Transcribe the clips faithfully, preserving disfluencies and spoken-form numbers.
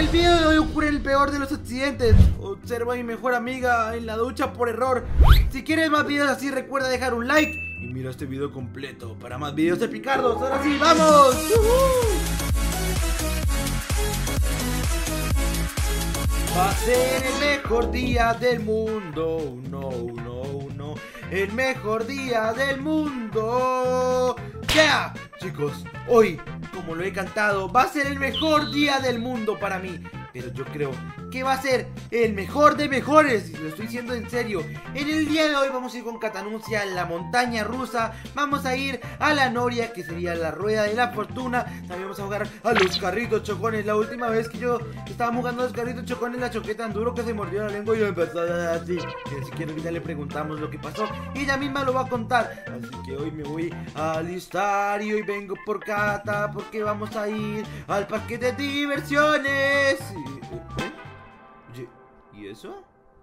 el video de hoy ocurre el peor de los accidentes. Observa a mi mejor amiga en la ducha por error. Si quieres más videos así, recuerda dejar un like y mira este video completo para más videos de Picardos. Ahora sí, ¡vamos! ¡Uh-huh! Va a ser el mejor día del mundo. No, no, no. El mejor día del mundo. ¡Ya! Yeah. Chicos, hoy, como lo he cantado, va a ser el mejor día del mundo para mí. Pero yo creo que va a ser el mejor de mejores, y lo estoy diciendo en serio. En el día de hoy vamos a ir con Catanuncia a la montaña rusa. Vamos a ir a la noria, que sería la rueda de la fortuna. También vamos a jugar a los carritos chocones. La última vez que yo estaba jugando a los carritos chocones, la choqué tan duro que se mordió la lengua y me empezó a dar así. Que si quieren ahorita le preguntamos lo que pasó y ella misma lo va a contar. Así que hoy me voy a alistar y hoy vengo por Cata, porque vamos a ir al parque de diversiones. ¿Eh? ¿Y eso?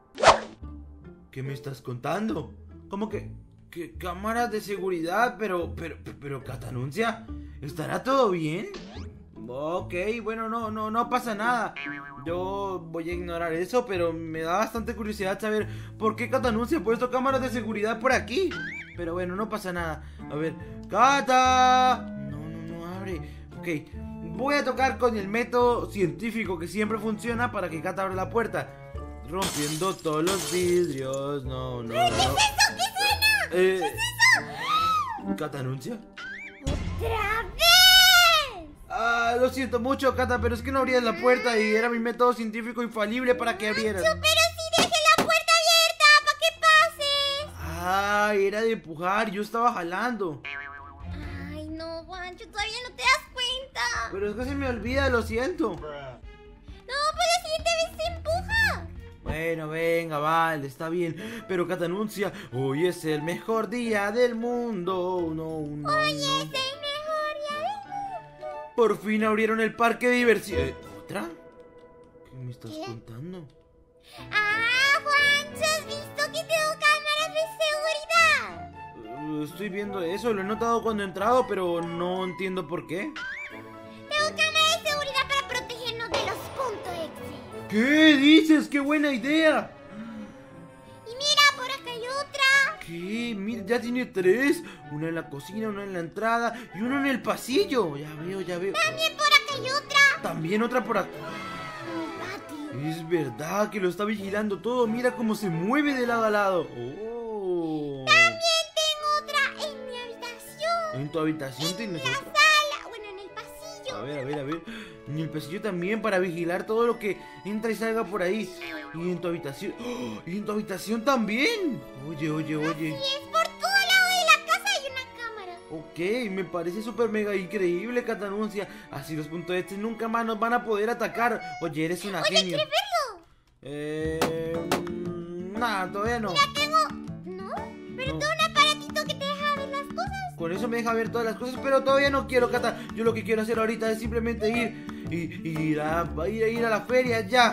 ¿Qué me estás contando? ¿Cómo que, que cámaras de seguridad? Pero, pero, pero, Catanuncia, ¿estará todo bien? Ok, bueno, no, no, no pasa nada. Yo voy a ignorar eso, pero me da bastante curiosidad saber por qué Catanuncia ha puesto cámaras de seguridad por aquí. Pero bueno, no pasa nada. A ver, ¡Cata! No, no, no abre. Ok, voy a tocar con el método científico que siempre funciona para que Cata abra la puerta. Rompiendo todos los vidrios. No, no, no. ¿Qué es eso? ¿Qué suena? Eh, ¿Qué es eso? ¿Catanuncia? ¡Otra vez! Ah, lo siento mucho, Cata, pero es que no abrías la puerta y era mi método científico infalible para que abrieras. Pero si dejé la puerta abierta, ¿para que pases? Ah, era de empujar, yo estaba jalando. Ay, no, Juancho, todavía no te das cuenta. Pero es que se me olvida, lo siento. No, pues la siguiente vez se empuja. Bueno, venga, vale, está bien. Pero Catanuncia, hoy es el mejor día del mundo. No, no, Hoy no. es el mejor día del mundo. Por fin abrieron el parque de diversiones. ¿Otra? ¿Qué me estás ¿Qué? contando? Ah, Juancho, ¿has visto que tengo cámaras de seguridad? Uh, estoy viendo eso, lo he notado cuando he entrado, pero no entiendo por qué. Tengo cámaras de seguridad para protegernos de los puntos X. ¿Qué dices? ¡Qué buena idea! Y mira, por acá hay otra. ¿Qué? Mira, ya tiene tres. Una en la cocina, una en la entrada y uno en el pasillo. Ya veo, ya veo. También por acá hay otra. También otra por acá. Un patio. Es verdad que lo está vigilando todo. Mira cómo se mueve de lado a lado. Oh. También tengo otra en mi habitación. En tu habitación En tienes la otra. sala, bueno, en el pasillo. A ver, a ver, a ver. En el pasillo también para vigilar todo lo que entra y salga por ahí. Y en tu habitación. ¡Oh! Y en tu habitación también. Oye, oye, oye. Y es por todo lado de la casa hay una cámara. Ok, me parece súper mega increíble, Catanuncia. Así los puntos X nunca más nos van a poder atacar. Oye, eres una Oye, genio. ¿quieres verlo? Eh... mm, Nada, todavía no. Ya tengo... ¿No? Pero No. tengo un aparatito que te deja ver las cosas. Con eso me deja ver todas las cosas, pero todavía no quiero, Cata. Yo lo que quiero hacer ahorita es simplemente ir y, y ir, a, ir, a, ir a la feria ya.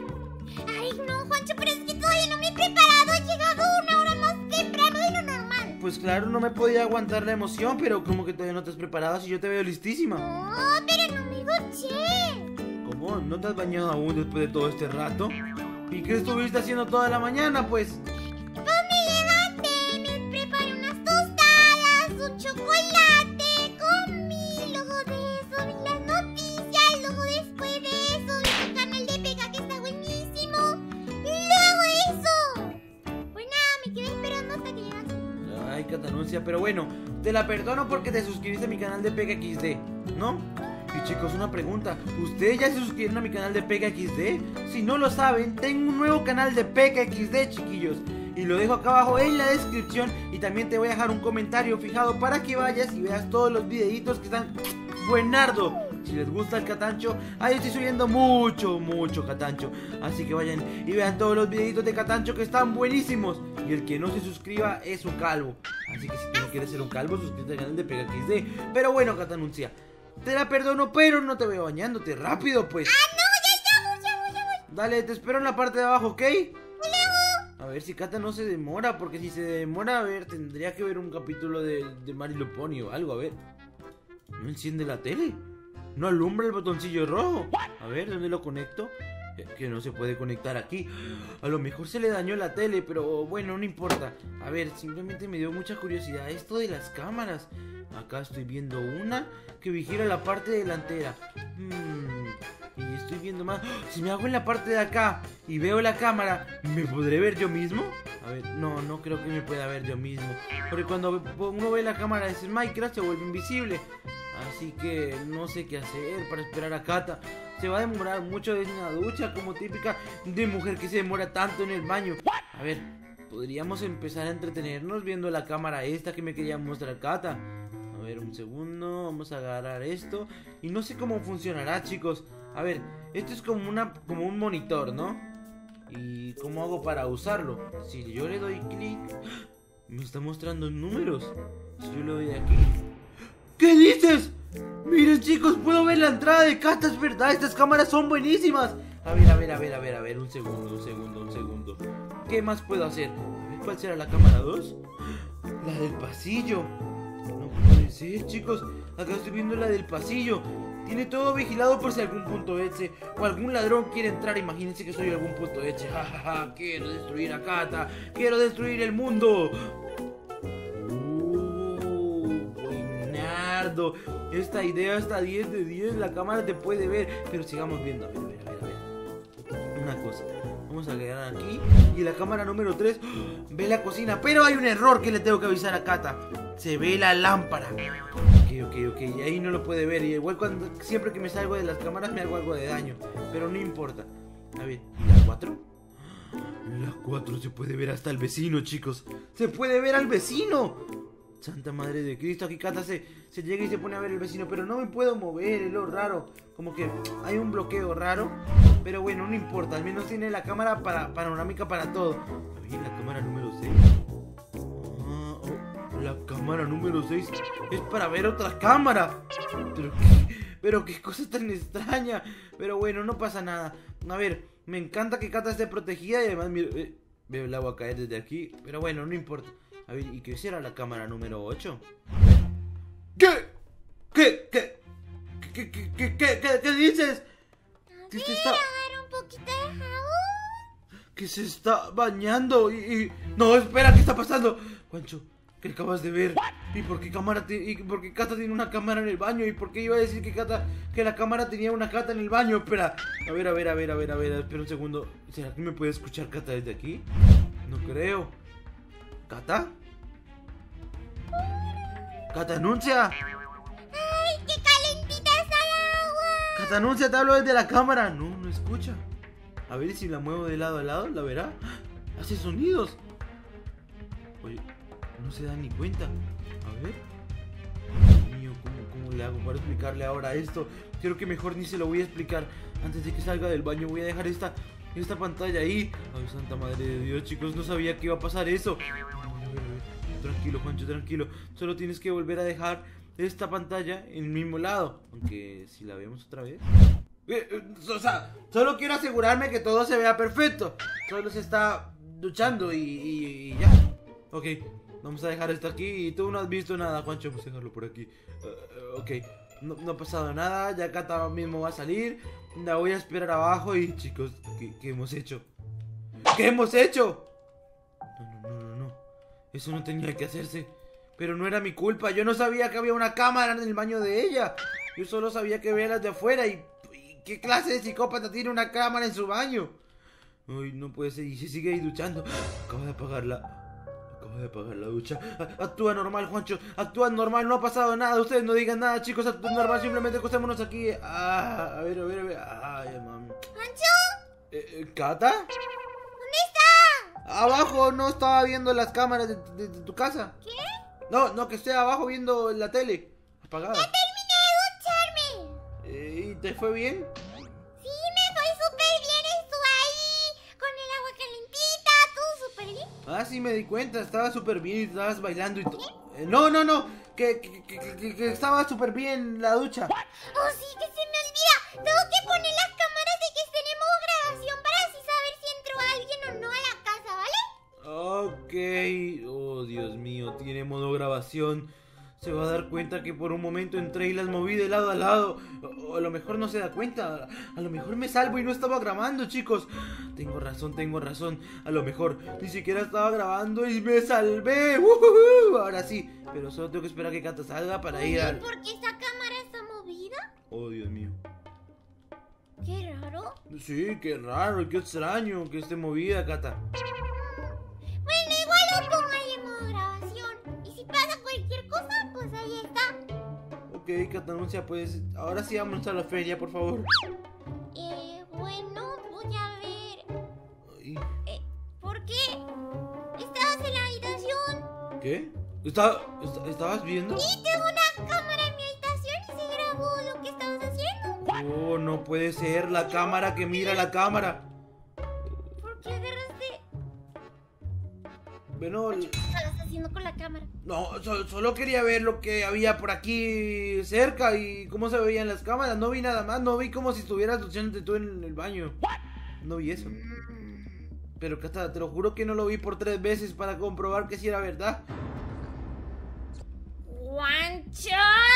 Ay, no, Juancho, pero es que todavía no me he preparado. He llegado una hora más temprano de lo normal. Pues claro, no me podía aguantar la emoción, pero como que todavía no te has preparado si yo te veo listísima. No, pero no me duché. ¿Cómo? ¿No te has bañado aún después de todo este rato? ¿Y qué estuviste haciendo toda la mañana, pues? Pues me levanté, me preparé unas tostadas, un chocolate, comí, luego de eso vi las noticias, luego después de eso vi el canal de Pega que está buenísimo, y luego eso. Pues nada, me quedé esperando hasta que llegaste. Ay, Catanuncia, pero bueno, te la perdono porque te suscribiste a mi canal de Pega X D, ¿no? Y chicos, una pregunta, ¿ustedes ya se suscribieron a mi canal de Pega X D? Si no lo saben, tengo un nuevo canal de Pega X D, chiquillos. Y lo dejo acá abajo en la descripción. Y también te voy a dejar un comentario fijado para que vayas y veas todos los videitos que están buenardo. Si les gusta el Catancho, ahí estoy subiendo mucho, mucho Catancho. Así que vayan y vean todos los videitos de Catancho que están buenísimos. Y el que no se suscriba es un calvo. Así que si no quieres ser un calvo, suscríbete al canal de Pega X D. Pero bueno, Catanuncia, te la perdono, pero no te veo bañándote. Rápido, pues. Ah, no, ya, ya voy, ya voy, ya voy. Dale, te espero en la parte de abajo, ¿ok? Luego. A ver si Cata no se demora, porque si se demora, a ver, tendría que ver un capítulo de, de My Little Pony o algo, a ver. ¿No enciende la tele? no alumbra el botoncillo rojo. A ver, ¿dónde lo conecto? Que no se puede conectar aquí. A lo mejor se le dañó la tele, pero bueno, no importa. A ver, simplemente me dio mucha curiosidad esto de las cámaras. Acá estoy viendo una que vigila la parte delantera. Hmm, y estoy viendo más. Si me hago en la parte de acá y veo la cámara, ¿me podré ver yo mismo? A ver, no, no creo que me pueda ver yo mismo, porque cuando uno ve la cámara de Minecraft se vuelve invisible. Así que no sé qué hacer para esperar a Cata. Se va a demorar mucho en una ducha, como típica de mujer que se demora tanto en el baño. A ver, podríamos empezar a entretenernos viendo la cámara esta que me quería mostrar Cata. A ver, un segundo, vamos a agarrar esto. Y no sé cómo funcionará, chicos. A ver, esto es como, una, como un monitor, ¿no? ¿Y cómo hago para usarlo? Si yo le doy clic, me está mostrando números. Si yo le doy aquí... ¿Qué dices? Miren, chicos, puedo ver la entrada de Cata, es verdad, estas cámaras son buenísimas. A ver, a ver, a ver, a ver, a ver, un segundo, un segundo, un segundo. ¿Qué más puedo hacer? A ver, ¿cuál será la cámara dos? La del pasillo. No puede ser, chicos, acá estoy viendo la del pasillo. Tiene todo vigilado por si algún punto Exe o algún ladrón quiere entrar. Imagínense que soy algún punto Exe. Ja, ja, ja, quiero destruir a Cata, quiero destruir el mundo. Esta idea está diez de diez, la cámara te puede ver. Pero sigamos viendo, a ver, a ver, a ver, a ver. Una cosa, vamos a quedar aquí. Y la cámara número tres ve la cocina, pero hay un error que le tengo que avisar a Cata. Se ve la lámpara. Ok, ok, ok, y ahí no lo puede ver. Y igual cuando, siempre que me salgo de las cámaras me hago algo de daño, pero no importa. A ver, ¿y la cuatro? La cuatro se puede ver hasta el vecino, chicos. Se puede ver al vecino. Santa madre de Cristo, aquí Cata se, se llega y se pone a ver el vecino, pero no me puedo mover, es lo raro. Como que hay un bloqueo raro, pero bueno, no importa, al menos tiene la cámara para, panorámica para todo. A ver, la cámara número seis. Ah, oh, la cámara número seis es para ver otra cámara. Pero qué, pero qué cosa tan extraña. Pero bueno, no pasa nada. A ver, me encanta que Cata esté protegida y además mira, eh, veo el agua caer desde aquí, pero bueno, no importa. A ver, ¿y qué será la cámara número ocho? ¿Qué? ¿Qué? ¿Qué? ¿Qué? ¿Qué? ¿Qué? ¿Qué? ¿Qué? ¿Qué dices? ¿Qué te está...? Agarra un poquito de jabón. Que se está bañando y, y... No, espera, ¿qué está pasando? Juancho, ¿qué acabas de ver? ¿Y por qué cámara y por qué Cata tiene una cámara en el baño? ¿Y por qué iba a decir que Cata, que la cámara tenía una Cata en el baño? Espera, a ver, a ver, a ver, a ver, a ver, espera un segundo. ¿Será que me puede escuchar Cata desde aquí? No creo. ¿Cata? ¡Cata, anuncia! ¡Ay, qué calentita está el agua! ¡Cata, anuncia! Te hablo desde la cámara. No, no escucha. A ver si la muevo de lado a lado, ¿la verá? ¡Hace sonidos! Oye, no se da ni cuenta. A ver. Dios mío, ¿cómo, cómo le hago para explicarle ahora esto? Creo que mejor ni se lo voy a explicar. Antes de que salga del baño voy a dejar esta, esta pantalla ahí. Ay, santa madre de Dios, chicos, no sabía que iba a pasar eso. Tranquilo, Juancho, tranquilo. Solo tienes que volver a dejar esta pantalla en el mismo lado. Aunque si la vemos otra vez... Eh, eh, o sea, solo quiero asegurarme que todo se vea perfecto. Solo se está duchando y, y, y ya. Ok, vamos a dejar esto aquí. Y tú no has visto nada, Juancho. Vamos a dejarlo por aquí. uh, Ok, no, no ha pasado nada. Ya Cata mismo va a salir. La voy a esperar abajo. Y chicos, ¿qué, qué hemos hecho? ¿Qué hemos hecho? No, no, no, no, no. Eso no tenía que hacerse. Pero no era mi culpa. Yo no sabía que había una cámara en el baño de ella. Yo solo sabía que veía las de afuera. Y, y ¿qué clase de psicópata tiene una cámara en su baño? Ay, no puede ser. Y se sigue ahí duchando. Acaba de apagarla. Acaba de apagar la ducha. Actúa normal, Juancho. Actúa normal. No ha pasado nada. Ustedes no digan nada, chicos. Actúa normal. Simplemente acostémonos aquí. Ah, a ver, a ver, a ver. Ay, mami. ¿Juancho? Eh, ¿Cata? ¿Dónde está? Abajo, no estaba viendo las cámaras de, de, de tu casa. ¿Qué? No, no, que esté abajo viendo la tele apagada. ¡Ya terminé de ducharme! Eh, ¿Y te fue bien? Sí, me fue súper bien. Estuve ahí con el agua calentita, todo súper bien. Ah, sí, me di cuenta. Estaba súper bien y estabas bailando y todo. Eh, no, no, no. Que, que, que, que, que estaba súper bien la ducha. Oh, sí, que se me olvida. Tengo que poner las cámaras de que estén en modo grabación para así saber si entró alguien o no a la casa, ¿vale? Ok. Oh, Dios mío, tiene modo grabación. Se va a dar cuenta que por un momento entré y las moví de lado a lado. O, o a lo mejor no se da cuenta. A lo mejor me salvo y no estaba grabando, chicos. Tengo razón, tengo razón. A lo mejor ni siquiera estaba grabando y me salvé. ¡Uhuhu! Ahora sí. Pero solo tengo que esperar a que Cata salga para ir al... ¿Por qué esa cámara está movida? Oh, Dios mío. Qué raro. Sí, qué raro, qué extraño que esté movida, Cata. Bueno, igual lo pongo ahí en modo grabación. Y si pasa cualquier cosa, pues ahí está. Ok, Cata Anuncia, pues ahora sí vamos a la feria, por favor. Eh, bueno, voy a ver. Ay, Eh, ¿por qué? ¿Estabas en la habitación? ¿qué? ¿Está, está- ¿Estabas viendo? Sí, tengo una cámara en mi habitación y se grabó lo que estabas haciendo. Oh, no puede ser, la cámara que mira la cámara. ¿Por qué agarraste? Bueno, ¿Qué estabas haciendo con la cámara? no, so- solo quería ver lo que había por aquí cerca y cómo se veían las cámaras. No vi nada más, no vi como si estuvieras duchándote tú en el baño. No vi eso. Pero Cata, te lo juro que no lo vi por tres veces para comprobar que sí era verdad. ¡Juancho!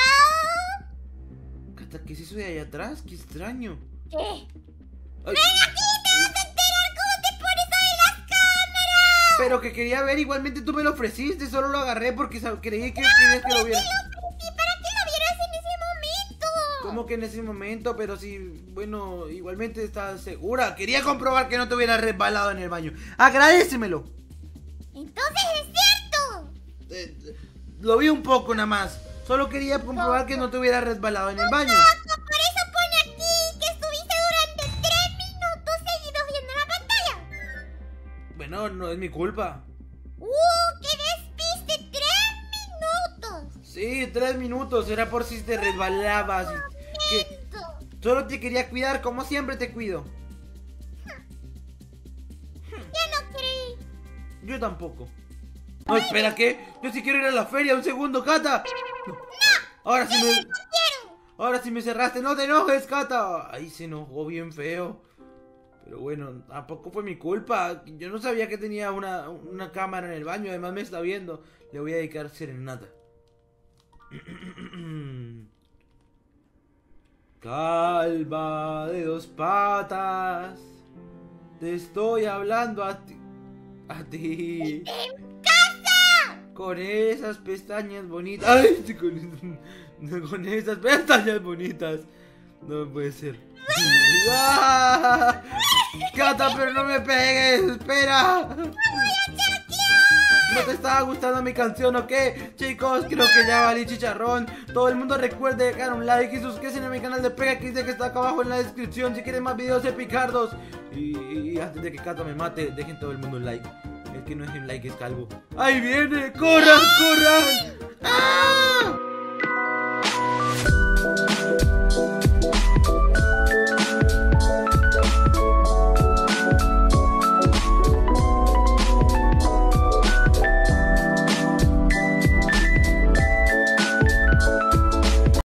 Cata, ¿qué es eso de allá atrás? Qué extraño. ¿Qué? Ay, ¡Ven aquí! ¡Te vas a enterar cómo te pones ahí las cámaras! pero que quería ver, igualmente tú me lo ofreciste, solo lo agarré porque sab- creí que querías que lo viera. ¿Y para qué lo vieras en ese momento? ¿Cómo que en ese momento? Pero si, bueno, igualmente estás segura. Quería comprobar que no te hubieras resbalado en el baño. Agradécemelo. Entonces es cierto. Eh, eh, lo vi un poco nada más. Solo quería comprobar que no te hubieras resbalado en el baño. Por eso pone aquí que estuviste durante tres minutos seguidos viendo la pantalla. Bueno, no es mi culpa. ¡Uh! ¡Qué despiste! ¡Tres minutos! Sí, tres minutos. Era por si te resbalabas. Que Esto. solo te quería cuidar como siempre te cuido. Ya no creí. Yo tampoco. No, espera, ¿qué? Yo sí quiero ir a la feria. Un segundo, Cata. No. Ahora sí me... Quiero. Ahora sí me cerraste. No te enojes, Cata. Ahí se enojó bien feo. Pero bueno, tampoco fue mi culpa. Yo no sabía que tenía una, una cámara en el baño. Además me está viendo. Le voy a dedicar serenata. Calva de dos patas. Te estoy hablando a ti. A ti. ¡En casa! Con esas pestañas bonitas. Ay, con, con esas pestañas bonitas. No puede ser. ¡Ah! Cata, pero no me pegues. Espera. ¿No te estaba gustando mi canción o qué? Chicos, creo que ya valí chicharrón. Todo el mundo recuerde dejar un like y suscríbete a mi canal de Pega que dice que está acá abajo en la descripción si quieren más videos de picardos. Y, y antes de que Cata me mate, dejen todo el mundo un like. El que no es un like es calvo. ¡Ahí viene! ¡Corran, corran! ¡Ah!